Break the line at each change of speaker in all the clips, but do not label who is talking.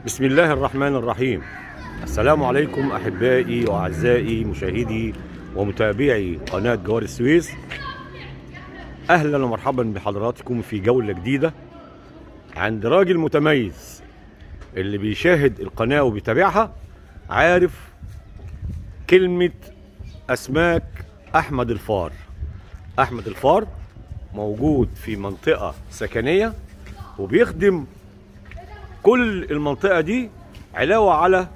بسم الله الرحمن الرحيم. السلام عليكم أحبائي وأعزائي مشاهدي ومتابعي قناة جوار السويس. أهلا ومرحبا بحضراتكم في جولة جديدة عند راجل متميز. اللي بيشاهد القناة وبيتابعها عارف كلمة أسماك أحمد الفار. أحمد الفار موجود في منطقة سكنية وبيخدم كل المنطقة دي علاوة على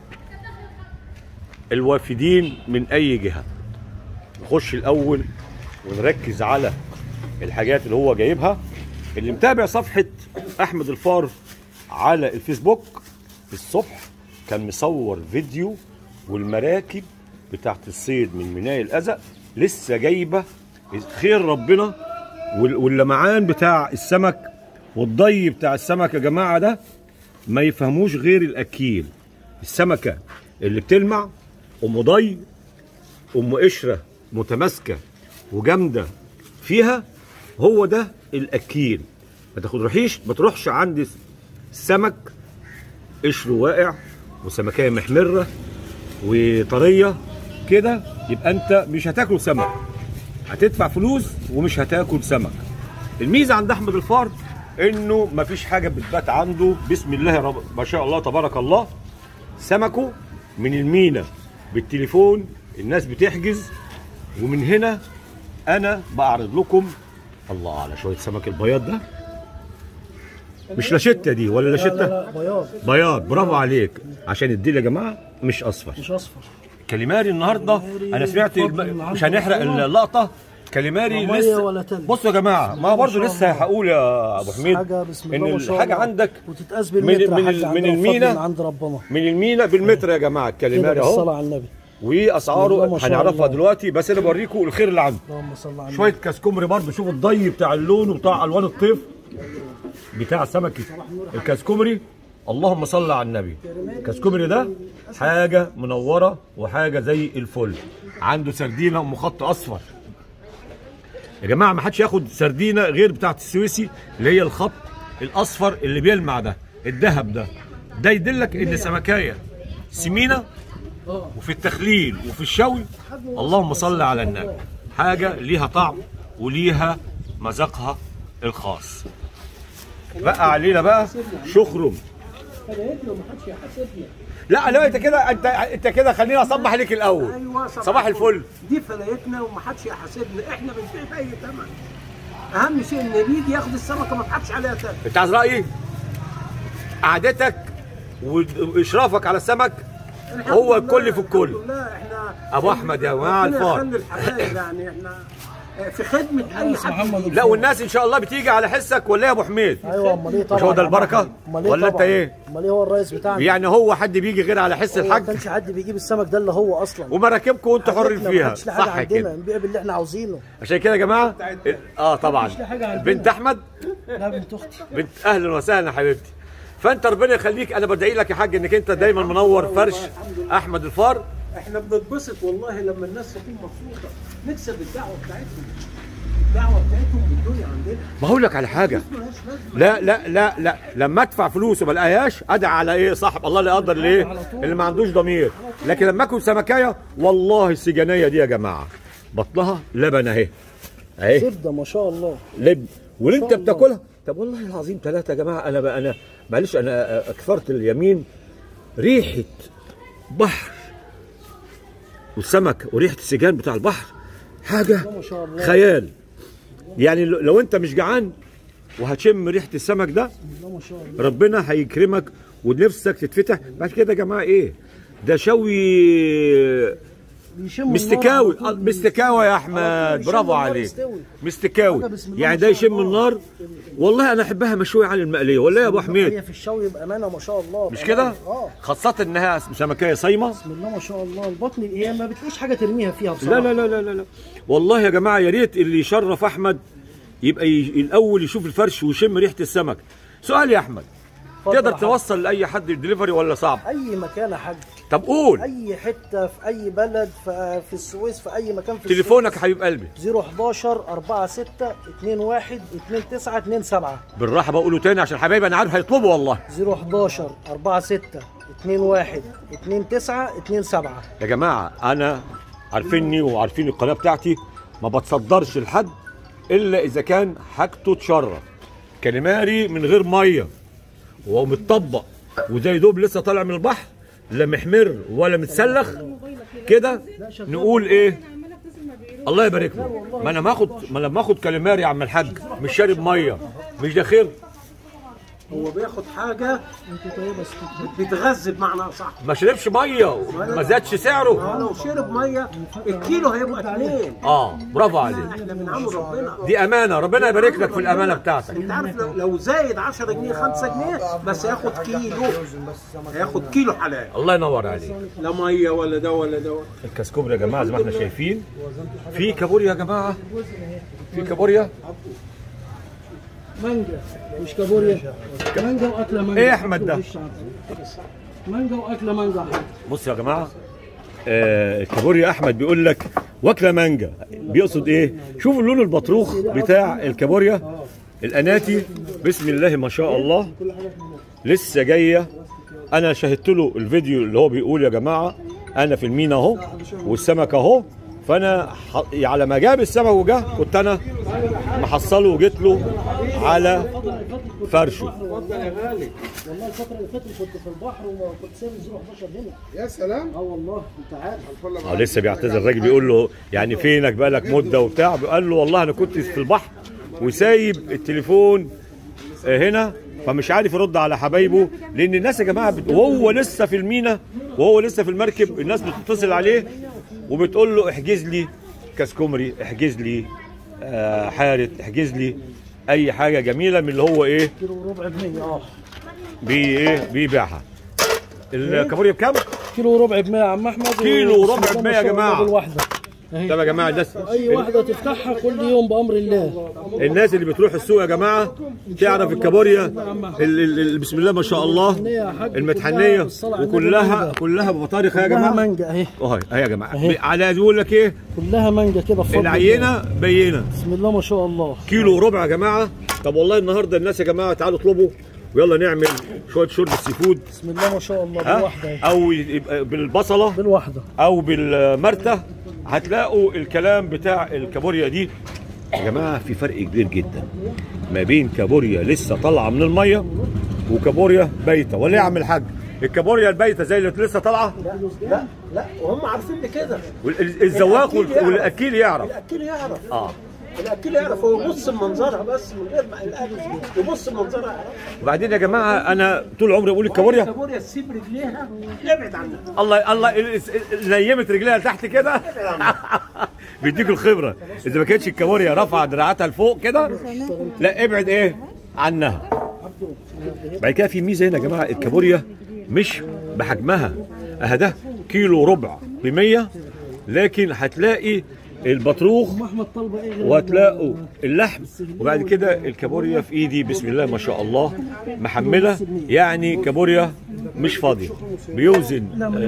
الوافدين من أي جهة. نخش الأول ونركز على الحاجات اللي هو جايبها. اللي متابع صفحة أحمد الفار على الفيسبوك الصبح كان مصور فيديو والمراكب بتاعت الصيد من ميناء الأزق لسه جايبة خير ربنا، واللمعان بتاع السمك والضي بتاع السمك يا جماعة ده ما يفهموش غير الأكيل. السمكة اللي بتلمع أم ضي أم قشرة متماسكة وجامدة فيها، هو ده الأكيل. ما تروحش عند السمك قشره واقع وسمكية محمرة وطرية كده، يبقى أنت مش هتاكل سمك، هتدفع فلوس ومش هتاكل سمك. الميزة عند أحمد الفار انه مفيش حاجه بتبات عنده. بسم الله ما شاء الله تبارك الله. سمكه من المينا بالتليفون الناس بتحجز، ومن هنا انا بعرض لكم. الله على شويه سمك البياض ده، مش لاشته دي ولا لاشته؟
لا بياض
بياض. برافو عليك. عشان الديل يا جماعه مش اصفر،
مش اصفر.
كاليماري النهارده انا سمعت مش هنحرق اللقطه. كاليماري لسه. بصوا يا جماعه، ما برضه لسه هقول يا ابو حميد ان الحاجه عندك
وتتقاس بالمتر
من المينا،
عند ربنا
من المينا بالمتر يا جماعه. الكاليماري اهو
الصلاه على النبي،
واسعاره هنعرفها دلوقتي، بس انا بوريكم الخير اللي عنده.
اللهم صل على النبي.
شويه كاسكومري برضه، شوفوا الضي بتاع اللون وبتاع الوان الطيف بتاع سمكه الكاسكومري. اللهم صل على النبي. الكاسكومري ده حاجه منوره وحاجه زي الفل. عنده سردينه ام خط اصفر يا جماعه. ما حدش ياخد سردينه غير بتاعت السويسي اللي هي الخط الاصفر اللي بيلمع ده، الذهب ده يدلك ان سمكايه سمينه وفي التخليل وفي الشوي. اللهم صل على النبي. حاجه ليها طعم وليها مذاقها الخاص. بقى علينا بقى شخرم. لا انت كده، انت كده خليني اصبح عليك الاول.
ايوه
صباح الفل.
دي فلايتنا ومحدش يحاسبنا، احنا بنبيع باي ثمن. اهم شيء ان اللي يجي ياخد السمكه ما تحطش عليها ثمن.
انت عايز رايي؟ قعدتك واشرافك على السمك هو الكل في الكل.
لا احنا
ابو احمد يا جماعه الفار
يعني احنا في خدمه اي حد.
لا والناس ان شاء الله بتيجي على حسك ولا يا ابو حميد؟
ايوه. امال ايه طبعا؟
مش هو ده البركه ولا انت ايه؟
امال ايه، هو الرئيس بتاعنا.
يعني هو حد بيجي غير على حس الحاج؟
ما كانش حد بيجيب السمك ده اللي هو اصلا
ومراكبكم وانتوا حرين فيها،
صح كده. نبيع باللي احنا عاوزينه.
عشان كده يا جماعه طبعا بنت احمد.
لا بنت اختي.
بنت اهلا وسهلا يا حبيبتي. فانت ربنا يخليك. انا بدعي لك يا حاج انك انت دايما منور فرش احمد الفار.
احنا بنتبسط والله لما الناس تكون مبسوطه، نكسب الدعوه بتاعتهم. الدعوه بتاعتهم بالدنيا عندنا.
ما هقول لك على حاجه. لا لما ادفع فلوس وما الاقيهاش ادعي على ايه؟ صاحب الله اللي يقدر ليه اللي ما عندوش ضمير. لكن لما اكل سمكايه والله السجنيه دي يا جماعه بطنها لبن اهي
زبده ما شاء الله
لب، واللي انت بتاكلها. طب والله العظيم ثلاثه يا جماعه. انا معلش انا كفرت اليمين. ريحه بحر والسمك وريحه السجان بتاع البحر حاجه خيال. يعني لو انت مش جعان وهتشم ريحه السمك ده ربنا هيكرمك ونفسك تتفتح بعد كده. يا جماعه ايه ده؟ شوي مستكاوي. مستكاوي يا احمد، برافو عليك. مستكاوي يعني ده يشم النار. والله انا احبها مشويه عن المقليه ولا يا ابو حميد؟
هي في الشوي بامانه ما شاء الله.
مش كده؟ خاصه انها سمكيه صايمه.
بسم الله ما شاء الله. البطن هي ما بتلاقيش حاجه ترميها فيها بصراحه.
لا والله يا جماعه يا ريت اللي يشرف احمد يبقى الاول يشوف الفرش ويشم ريحه السمك. سؤال يا احمد، تقدر توصل لاي حد الدليفري ولا صعب؟
اي مكان يا حاج.
طب قول
اي حته في اي بلد في السويس في اي مكان في
تليفونك يا حبيب قلبي.
011 46 21 29 27.
بالراحه بقوله تاني عشان حبايبي انا عارف هيطلبوا والله.
011 46 21 29 27.
يا جماعه انا عارفيني وعارفين القناه بتاعتي ما بتصدرش لحد الا اذا كان حاجته تشرف. كاليماري من غير ميه وهو متطبق وزي دوب لسه طالع من البحر، لا محمر ولا متسلخ كده، نقول ايه؟ الله يبارك له. ما انا باخد كاليماري يا عم الحاج مش شارب ميه، مش ده خير؟
هو بياخد حاجه بيتغذى بمعنى اصح.
ما شربش ميه ما زادش سعره.
لو شرب ميه الكيلو هيبقى 2.
برافو عليك.
احنا من عم ربنا،
دي امانه، ربنا يبارك لك في الامانه بتاعتك.
انت عارف لو زايد 10 جنيه 5 جنيه بس هياخد كيلو، هياخد كيلو حلال.
الله ينور عليك.
لا ميه ولا ده ولا ده.
الكاسكوبري يا جماعه زي ما احنا شايفين، في كابوريا يا جماعه، في كابوريا
مانجا مش كابوريا، مانجا واكله مانجا.
ايه يا احمد ده؟
مانجا واكله مانجا.
بص يا جماعه، الكابوريا احمد بيقول لك واكله مانجا، بيقصد ايه؟ شوفوا اللون البطروخ بتاع الكابوريا الاناتي، بسم الله ما شاء الله لسه جايه. انا شاهدت له الفيديو اللي هو بيقول يا جماعه انا في المينا اهو والسمك اهو، فانا على ما جاب السمك وجه كنت انا محصله وجيت له على فرشه.
والله الفتره اللي فاتت كنت في البحر وكنت سايب 011 هنا.
يا سلام.
والله انت عارف.
لسه بيعتذر الراجل، بيقول له يعني فينك بقالك مده وبتاع، قال له والله انا كنت في البحر وسايب التليفون هنا، فمش عارف يرد على حبايبه، لان الناس يا جماعه وهو لسه في المينا وهو لسه في المركب الناس بتتصل عليه وبتقول له احجز لي كاسكومري، احجز لي حارت، احجز لي اي حاجه جميله من اللي هو ايه
كيلو وربع ب100.
بيبيعها. الكابوريا بكام؟
كيلو وربع ب100 يا عم احمد.
كيلو وربع ب100 يا جماعه
بالواحده.
طب يا جماعه الناس
اي واحده تفتحها كل يوم بامر الله.
الناس اللي بتروح السوق يا جماعه تعرف الكابوريا بسم الله ما شاء الله المتحنيه وكلها بطارخ يا جماعه.
كلها مانجا اهي
اهي يا جماعه. على يقول لك ايه؟
كلها مانجا كده بفضل
العينه بينه.
بسم الله ما شاء الله.
كيلو وربع يا جماعه. طب والله النهارده الناس يا جماعه تعالوا اطلبوا ويلا نعمل شويه شوربه سي فود.
بسم الله ما شاء الله. بالواحده
او يبقى بالبصله
بالواحده
او بالمرته. هتلاقوا الكلام بتاع الكابوريا دي يا جماعه في فرق كبير جدا ما بين كابوريا لسه طالعه من الميه وكابوريا بايته. ولا يا عم الحاج الكابوريا البايته زي اللي لسه طالعه؟
لا وهم عارفين كده.
الزواق والاكيل يعرف.
الاكيل يعرف. الاكيل يعرف، هو يبص المنظرها بس من غير ما الاكل يبص المنظرها يعرف.
وبعدين يا جماعه انا طول عمري اقول الكابوريا
تسيب رجليها ابعد عنها.
الله نيمت رجليها لتحت كده. بيديك الخبره. اذا ما كانتش الكابوريا رافعه دراعاتها لفوق كده لا ابعد ايه عنها. بعد كده في ميزه هنا يا جماعه، الكابوريا مش بحجمها ده كيلو ربع ب100، لكن هتلاقي البطروخ وهتلاقوا اللحم. وبعد كده الكابوريا في ايدي بسم الله ما شاء الله محمله، يعني كابوريا مش فاضيه. بيوزن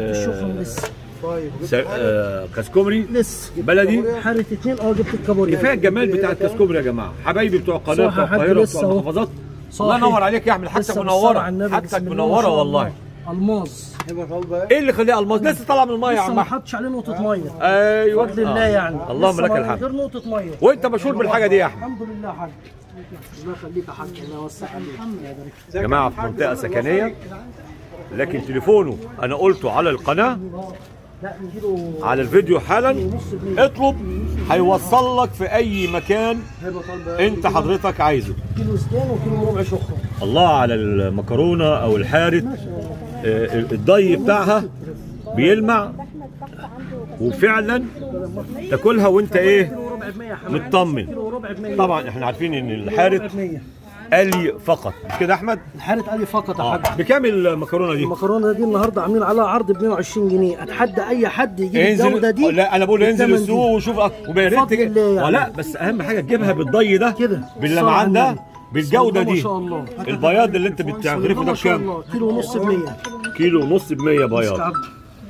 كاسكومري
لسه
بلدي
حاره 2. جبت الكابوريا.
كفايه الجمال بتاع الكاسكومري يا جماعه. حبايبي بتوع القناه بتوع القاهره بتوع المحافظات، الله ينور عليك يا احمد. حاجتك منوره، حاجتك منوره والله.
الماظ
ايه اللي خليها الماظ؟ لسه طالعه من الميه يا عم.
ما حطش عليه نقطه ميه.
ايوه
بفضل الله يعني.
اللهم لك الحمد.
غير نقطه ميه.
وانت مشهور بالحاجه دي يا احمد.
الحمد لله يا حاج. الله يخليك يا حاج. الله يوسع عليك
يا جماعه في منطقه سكنيه، لكن تليفونه انا قلته على القناه على الفيديو حالا. اطلب هيوصل لك في اي مكان انت حضرتك عايزه.
كيلو سكان وكيلو ربع شخره.
الله على المكرونه او الحارت، الضي بتاعها بيلمع وفعلا تاكلها وانت ايه مطمن. طبعا احنا عارفين ان الحارت قلي فقط، مش كده يا احمد؟
الحارت قلي فقط يا حاج.
بكام المكرونه دي؟
المكرونه دي النهارده عاملين عليها عرض ب 120 جنيه. اتحدى اي حد يجيب الجوده دي.
لا انا بقول انزل السوق وشوف وبيريت
يعني.
لا بس اهم حاجه تجيبها بالضي ده
كده
باللمعان ده بالجوده دي.
ما شاء الله.
البياض اللي انت بتغرفه ده بكام؟
كيلو ونص ب100.
كيلو ونص ب100 بياض.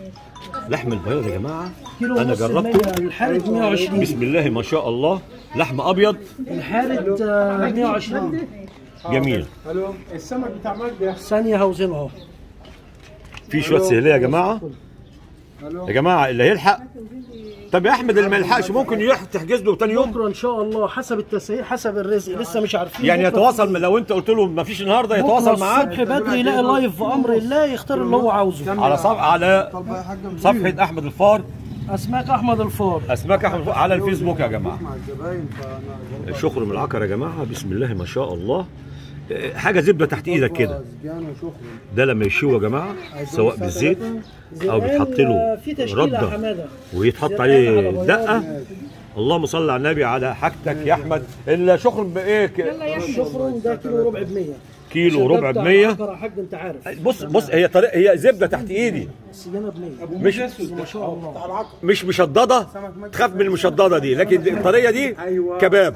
لحم البياض يا جماعه
كيلو
انا
ونص
جربته.
الحارد 120.
بسم الله ما شاء الله، لحم ابيض
الحارد 120.
جميل.
الو السمك بتاع مجدي.
ثانيه هوزنه اهو.
في شويه سهليه يا جماعه. يا جماعه اللي هيلحق. طب يا احمد اللي ما يلحقش ممكن يروح تحجز له تاني يوم،
بكره ان شاء الله حسب التسعير حسب الرزق لسه مش عارفين.
يعني
بكرة
يتواصل لو انت قلت له ما فيش النهارده يتواصل معاك
الصبح بدري يلاقي لايف بامر الله يختار اللي هو عاوزه.
على صفحه احمد الفار،
اسماك احمد الفار.
اسماك احمد الفار على الفيسبوك يا جماعه. شخر من العكر يا جماعه، بسم الله ما شاء الله. حاجه زبده تحت ايدك كده. ده لما يشوي يا جماعه سواء بالزيت او بيتحط له رده ويتحط عليه دقه. اللهم صل على النبي على حاجتك يا احمد. الشخر بايه؟
الشخر ده كيلو وربع ب 100.
كيلو وربع ب 100.
يا حاج انت عارف.
بص هي طريقه، هي زبده تحت ايدي
السجانه ب 100.
مش
ما شاء الله.
مش مشدده، تخاف من المشدده دي، لكن الطريقه دي كباب.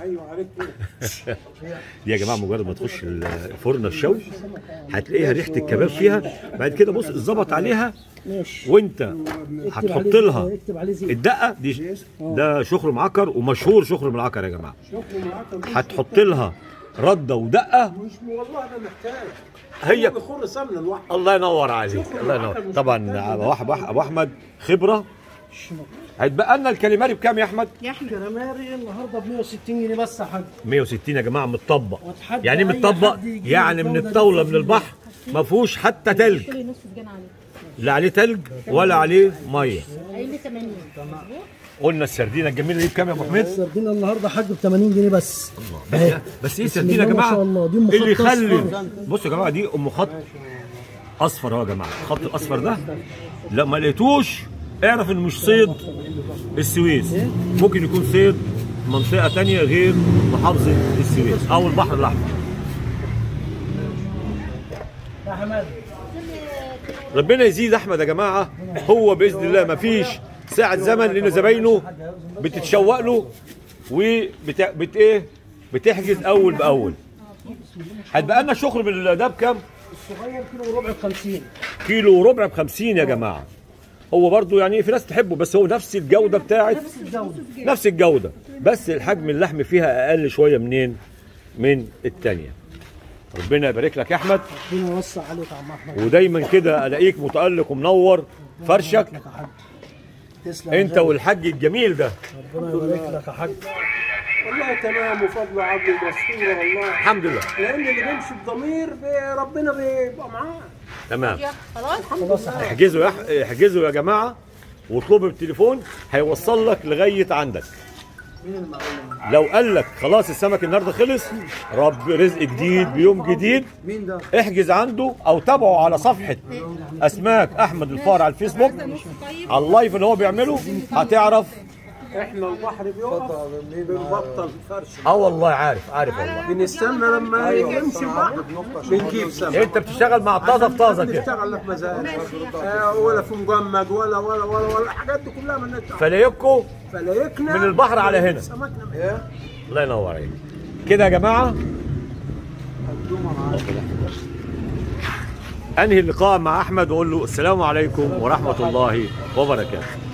دي يا جماعه مجرد ما تخش الفرن الشوي هتلاقيها ريحه الكباب فيها. بعد كده بص اتظبط عليها
ماشي.
وانت هتحط لها
اكتب عليه زيت.
الدقه دي. ده شخر معكر ومشهور شخر من العكر يا جماعه. هتحط لها رده ودقه.
مش والله انا محتاج.
هي
بخور سمنه لوحده.
الله ينور عليك، الله ينور. طبعا ابو احمد خبره. هيتبقى لنا الكاليماري بكام يا احمد؟
يا احمد كاليماري النهارده ب 160 جنيه بس يا حاج.
160 يا جماعه متطبق.
واتحدى
يعني
أي
متطبق
حد يجيب
يعني من
الجودة
الطاوله
دي.
من البحر ما فيهوش حتى تلج.
اشتري نص سجان عليه.
لا عليه تلج ولا عليه ميه.
قايل لي 80.
قلنا السردينه الجميله دي بكام يا ابو حميد؟
السردينه النهارده حاج ب 80 جنيه بس.
بس ايه السردينه يا
الله ما
جماعه؟
شاء الله، دي أم
اللي
خط
يخلي
أصفر.
بصوا يا جماعه دي ام خط اصفر اهو يا جماعه. الخط الاصفر ده لو ما لقيتوش اعرف انه مش صيد السويس، ممكن يكون صيد منطقه ثانيه غير محافظه السويس او البحر الاحمر.
يا حماد
ربنا يزيد احمد يا جماعه. هو باذن الله ما فيش ساعه زمن لان زباينه بتتشوق له بتحجز اول باول. هتبقى لنا الشخر ده بكام؟
الصغير كيلو وربع ب 50.
كيلو وربع ب 50 يا جماعه. هو برضو يعني في ناس تحبه بس هو نفس الجوده بتاعت نفس الجوده، بس الحجم اللحم فيها اقل شويه منين؟ من الثانيه. ربنا يبارك لك يا احمد،
ربنا يوسع عليك يا عم احمد.
ودايما كده الاقيك متالق ومنور فرشك
تسلم
انت والحاج الجميل ده.
ربنا يبارك لك يا حاج.
والله تمام وفضل عبد المستور والله.
الحمد لله
لان اللي بيمشي بضمير ربنا بيبقى معاه.
تمام.
خلاص.
خلاص يا حاج.
احجزوا يا جماعه واطلبوا بالتليفون هيوصل لك لغايه عندك. لو قال لك خلاص السمك النهارده خلص، رب رزق جديد بيوم جديد، احجز عنده او تابعه على صفحه اسماك احمد الفار على الفيسبوك على اللايف اللي هو بيعمله هتعرف.
احنا البحر بيقف بنبطل فرش.
والله عارف والله.
بنستنى لما يمشي البحر بنجيب سمك.
انت بتشتغل مع طازه في طازه كده.
بنشتغل في مزارع ولا في مجمد ولا الحاجات دي كلها مالناش دعوه.
فلايكو
فلايكنا
من البحر على هنا.
سمكنا
الله ينور عليك. كده يا جماعه انهي اللقاء مع احمد واقول له السلام عليكم ورحمه الله وبركاته.